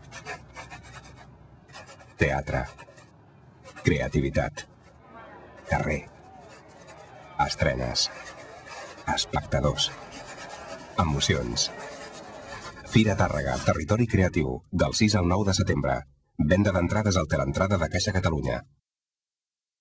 Teatre. Creativitat. Carrer. Estrenes. Espectadors. Emocions. Fira Tàrrega, territori creatiu, del 6 al 9 de setembre. Venda d'entrades al Teleentrada de Caixa Catalunya.